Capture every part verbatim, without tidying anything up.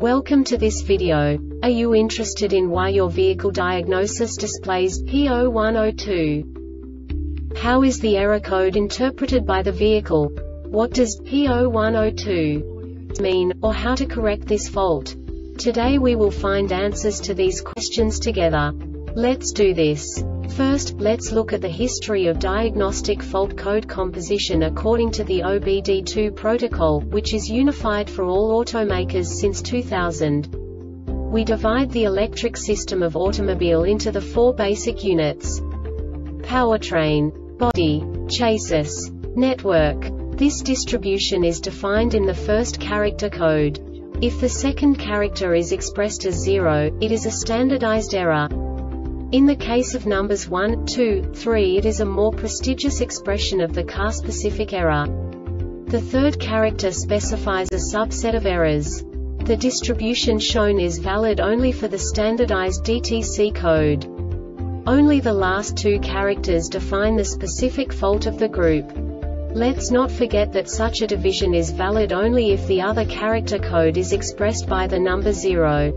Welcome to this video. Are you interested in why your vehicle diagnosis displays P zero one zero two? How is the error code interpreted by the vehicle? What does P zero one zero two mean, or how to correct this fault? Today we will find answers to these questions together. Let's do this. First, let's look at the history of diagnostic fault code composition according to the O B D two protocol, which is unified for all automakers since two thousand. We divide the electric system of automobile into the four basic units: powertrain, body, chassis, network. This distribution is defined in the first character code. If the second character is expressed as zero, it is a standardized error. In the case of numbers one, two, three, it is a more prestigious expression of the car-specific error. The third character specifies a subset of errors. The distribution shown is valid only for the standardized D T C code. Only the last two characters define the specific fault of the group. Let's not forget that such a division is valid only if the other character code is expressed by the number zero.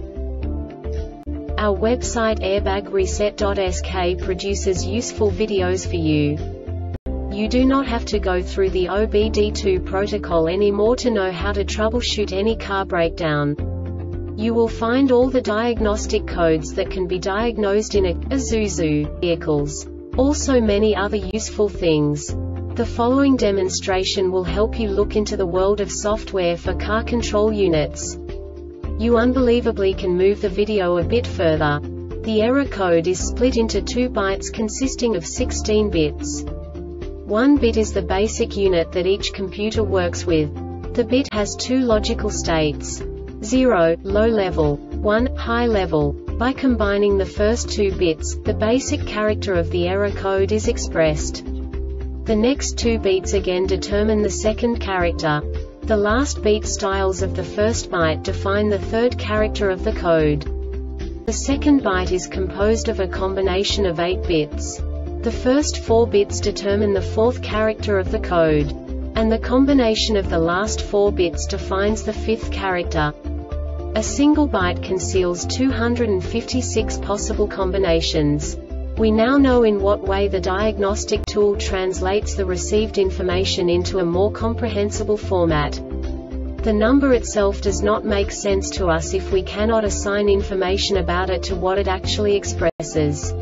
Our website airbag reset dot S K produces useful videos for you. You do not have to go through the O B D two protocol anymore to know how to troubleshoot any car breakdown. You will find all the diagnostic codes that can be diagnosed in a Isuzu vehicles. Also many other useful things. The following demonstration will help you look into the world of software for car control units. You unbelievably can move the video a bit further. The error code is split into two bytes consisting of sixteen bits. One bit is the basic unit that each computer works with. The bit has two logical states: zero, low level, one, high level. By combining the first two bits, the basic character of the error code is expressed. The next two beats again determine the second character. The last beat styles of the first byte define the third character of the code. The second byte is composed of a combination of eight bits. The first four bits determine the fourth character of the code. And the combination of the last four bits defines the fifth character. A single byte conceals two hundred fifty-six possible combinations. We now know in what way the diagnostic tool translates the received information into a more comprehensible format. The number itself does not make sense to us if we cannot assign information about it to what it actually expresses.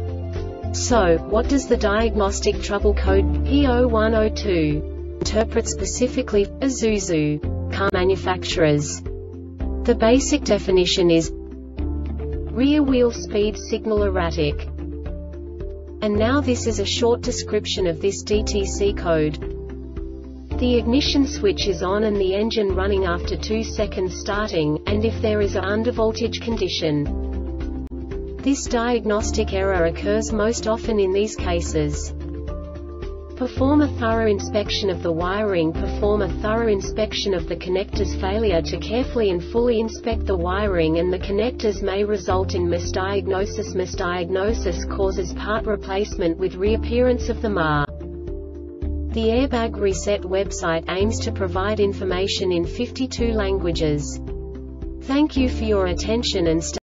So, what does the diagnostic trouble code P zero one zero two interpret specifically for Isuzu car manufacturers? The basic definition is rear wheel speed signal erratic. And now this is a short description of this D T C code. The ignition switch is on and the engine running after two seconds starting, and if there is a undervoltage condition. This diagnostic error occurs most often in these cases. Perform a thorough inspection of the wiring. Perform a thorough inspection of the connectors. Failure to carefully and fully inspect the wiring and the connectors may result in misdiagnosis. Misdiagnosis causes part replacement with reappearance of the M A R. The Airbag Reset website aims to provide information in fifty-two languages. Thank you for your attention and stay